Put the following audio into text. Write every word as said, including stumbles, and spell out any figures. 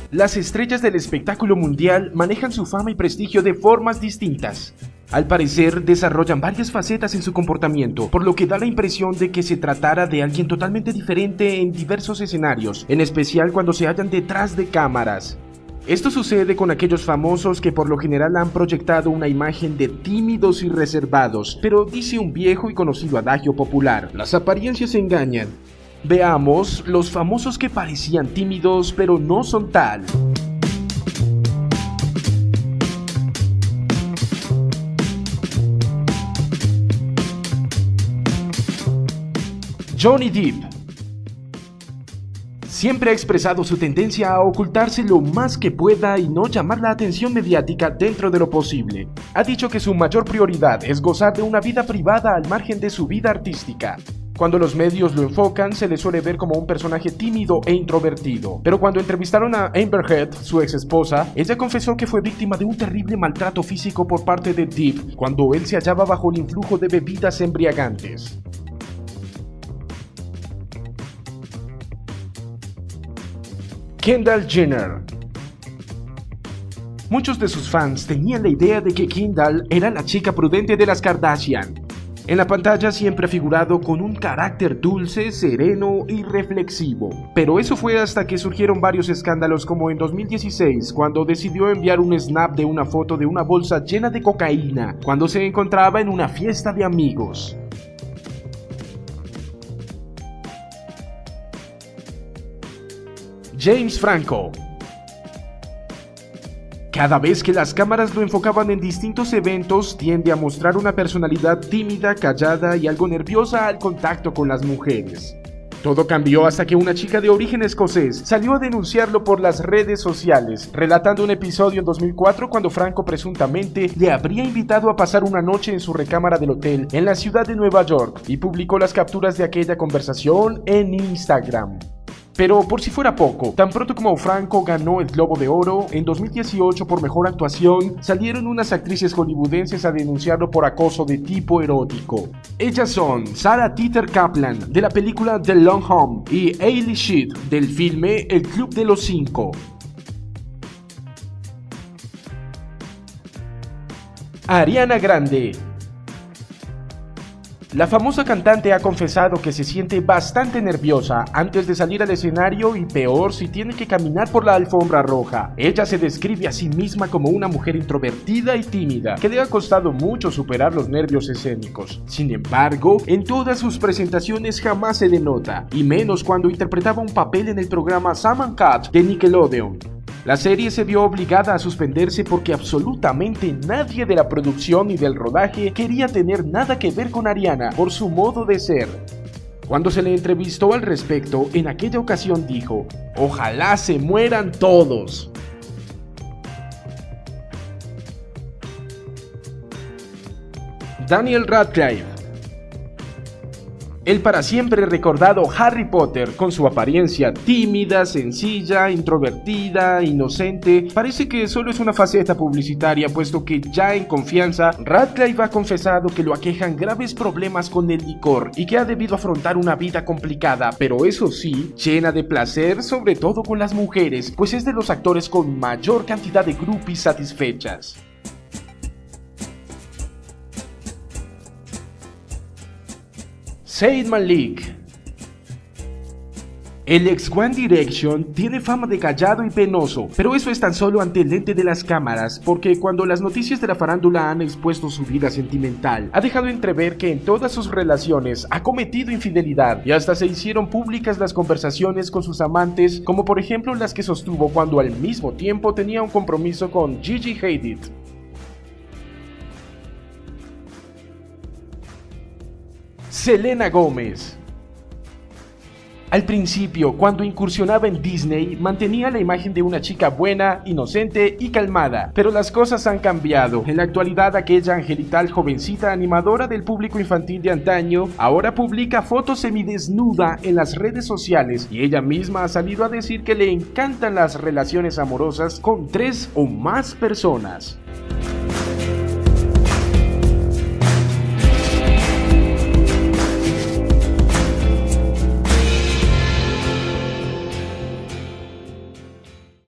Las estrellas del espectáculo mundial manejan su fama y prestigio de formas distintas. Al parecer, desarrollan varias facetas en su comportamiento, por lo que da la impresión de que se tratara de alguien totalmente diferente en diversos escenarios, en especial cuando se hallan detrás de cámaras. Esto sucede con aquellos famosos que por lo general han proyectado una imagen de tímidos y reservados, pero dice un viejo y conocido adagio popular: las apariencias engañan. Veamos los famosos que parecían tímidos pero no son tal. Johnny Depp siempre ha expresado su tendencia a ocultarse lo más que pueda y no llamar la atención mediática dentro de lo posible. Ha dicho que su mayor prioridad es gozar de una vida privada al margen de su vida artística. Cuando los medios lo enfocan, se le suele ver como un personaje tímido e introvertido. Pero cuando entrevistaron a Amber Heard, su ex esposa, ella confesó que fue víctima de un terrible maltrato físico por parte de Depp cuando él se hallaba bajo el influjo de bebidas embriagantes. Kendall Jenner. Muchos de sus fans tenían la idea de que Kendall era la chica prudente de las Kardashian. En la pantalla siempre ha figurado con un carácter dulce, sereno y reflexivo. Pero eso fue hasta que surgieron varios escándalos, como en dos mil dieciséis, cuando decidió enviar un snap de una foto de una bolsa llena de cocaína, cuando se encontraba en una fiesta de amigos. James Franco. Cada vez que las cámaras lo enfocaban en distintos eventos, tiende a mostrar una personalidad tímida, callada y algo nerviosa al contacto con las mujeres. Todo cambió hasta que una chica de origen escocés salió a denunciarlo por las redes sociales, relatando un episodio en dos mil cuatro cuando Franco presuntamente le habría invitado a pasar una noche en su recámara del hotel en la ciudad de Nueva York, y publicó las capturas de aquella conversación en Instagram. Pero por si fuera poco, tan pronto como Franco ganó el Globo de Oro en dos mil dieciocho por mejor actuación, salieron unas actrices hollywoodenses a denunciarlo por acoso de tipo erótico. Ellas son Sarah Teeter Kaplan, de la película The Long Home, y Hailey Sheet, del filme El Club de los Cinco. Ariana Grande. La famosa cantante ha confesado que se siente bastante nerviosa antes de salir al escenario, y peor si tiene que caminar por la alfombra roja. Ella se describe a sí misma como una mujer introvertida y tímida, que le ha costado mucho superar los nervios escénicos. Sin embargo, en todas sus presentaciones jamás se le nota, y menos cuando interpretaba un papel en el programa Sam and Cat de Nickelodeon. La serie se vio obligada a suspenderse porque absolutamente nadie de la producción y del rodaje quería tener nada que ver con Ariana por su modo de ser. Cuando se le entrevistó al respecto, en aquella ocasión dijo: "Ojalá se mueran todos". Daniel Radcliffe. El para siempre recordado Harry Potter, con su apariencia tímida, sencilla, introvertida, inocente, parece que solo es una faceta publicitaria, puesto que ya en confianza, Radcliffe ha confesado que lo aquejan graves problemas con el licor y que ha debido afrontar una vida complicada, pero eso sí, llena de placer, sobre todo con las mujeres, pues es de los actores con mayor cantidad de groupies satisfechas. Zayn Malik. El ex One Direction tiene fama de callado y penoso, pero eso es tan solo ante el lente de las cámaras, porque cuando las noticias de la farándula han expuesto su vida sentimental, ha dejado entrever que en todas sus relaciones ha cometido infidelidad, y hasta se hicieron públicas las conversaciones con sus amantes, como por ejemplo las que sostuvo cuando al mismo tiempo tenía un compromiso con Gigi Hadid. Selena Gómez. Al principio, cuando incursionaba en Disney, mantenía la imagen de una chica buena, inocente y calmada, pero las cosas han cambiado. En la actualidad, aquella angelical jovencita animadora del público infantil de antaño, ahora publica fotos semidesnuda en las redes sociales, y ella misma ha salido a decir que le encantan las relaciones amorosas con tres o más personas.